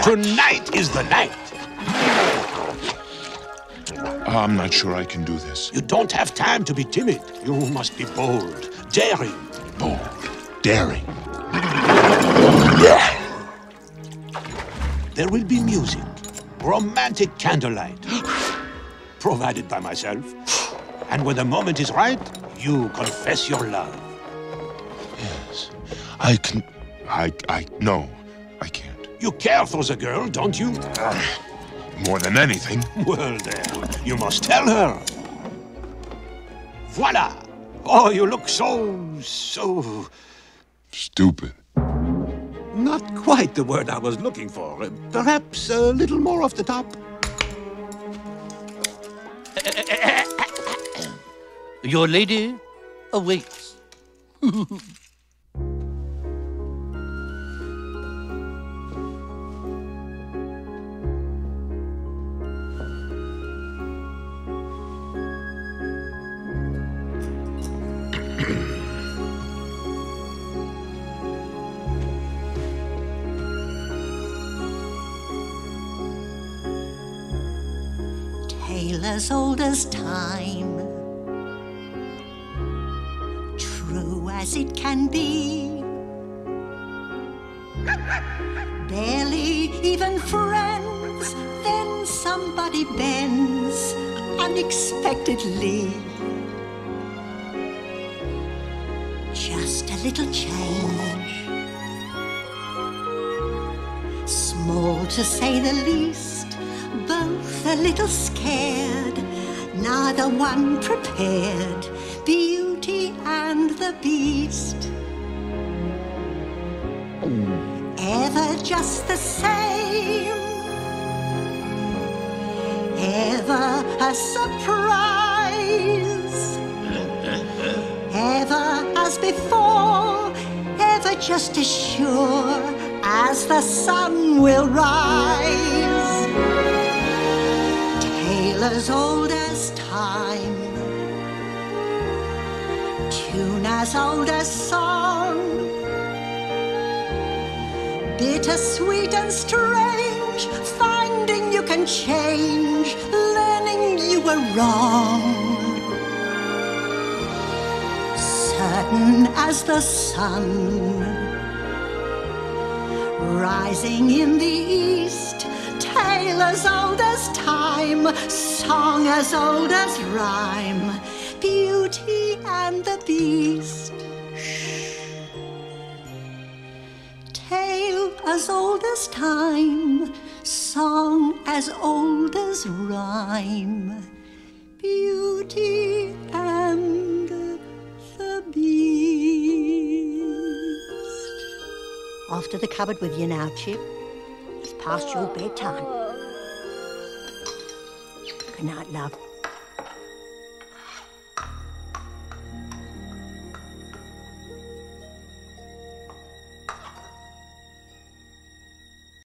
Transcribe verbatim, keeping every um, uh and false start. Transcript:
Tonight is the night. I'm not sure I can do this. You don't have time to be timid. You must be bold, daring. Bold, daring. There will be music, romantic candlelight, provided by myself. And when the moment is right, you confess your love. Yes, I can... I... I... No, I can't. You care for the girl, don't you? Uh, more than anything. Well, then, you must tell her. Voila! Oh, you look so... so... Stupid. Not quite the word I was looking for. Perhaps a little more off the top. Your lady awaits. Tale as old as time, true as it can be. Barely even friends, then somebody bends unexpectedly. Just a little change, small to say the least. Both a little scared, neither one prepared. Beauty and the Beast. Ever just the same, ever a surprise, ever as before, ever just as sure as the sun will rise. Tale as old as time, tune as old as song, bittersweet and strange, finding you can change, learning you were wrong. Certain as the sun, rising in the east. Tale as old as time, song as old as rhyme. Beauty and the Beast. Tale as old as time, song as old as rhyme. Beauty and the Beast. Off to the cupboard with you now, Chip. It's past your bedtime. Good night, love.